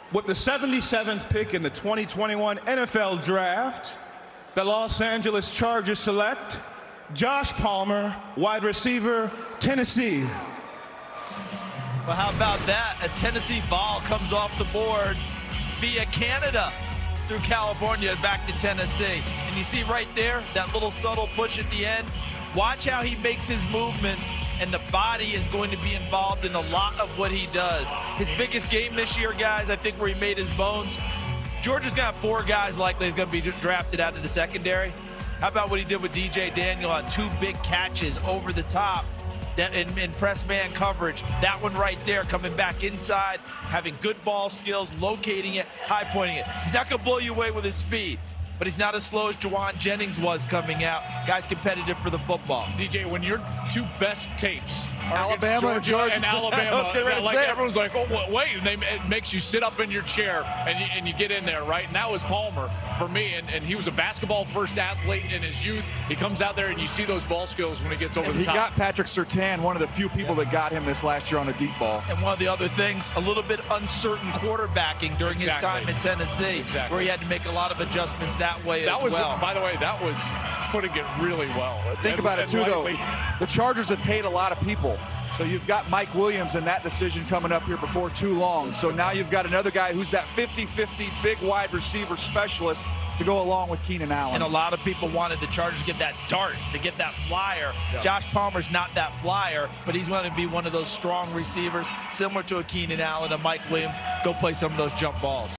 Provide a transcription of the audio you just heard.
With the 77th pick in the 2021 NFL Draft, the Los Angeles Chargers select Josh Palmer, wide receiver, Tennessee. Well, how about that? A Tennessee Vol comes off the board via Canada through California and back to Tennessee. And you see right there, that little subtle push at the end. Watch how he makes his movements, and the body is going to be involved in a lot of what he does. His biggest game this year, guys, I think where he made his bones, Georgia's going to have 4 guys likely going to be drafted out of the secondary. How about what he did with DJ Daniel on 2 big catches over the top in press man coverage? That one right there, coming back inside, having good ball skills, locating it, high pointing it. He's not going to blow you away with his speed, but he's not as slow as Jawan Jennings was coming out. Guy's competitive for the football. DJ, when your 2 best tapes are Alabama and Georgia and Alabama, everyone's like, oh, wait, and it makes you sit up in your chair and you get in there, right? And that was Palmer for me, and he was a basketball-first athlete in his youth. He comes out there, and you see those ball skills when he gets over the top. He got Patrick Surtain, one of the few people that got him this last year on a deep ball. And one of the other things, a little bit uncertain quarterbacking during his time in Tennessee, where he had to make a lot of adjustments that way as well. By the way, that was putting it really well. Think about it, too, though. The Chargers have paid a lot of people. So you've got Mike Williams in that decision coming up here before too long. So now you've got another guy who's that 50-50 big wide receiver specialist to go along with Keenan Allen. And a lot of people wanted the Chargers to get that dart, to get that flyer. Yep. Josh Palmer's not that flyer, but he's going to be one of those strong receivers, similar to a Keenan Allen, a Mike Williams. Go play some of those jump balls.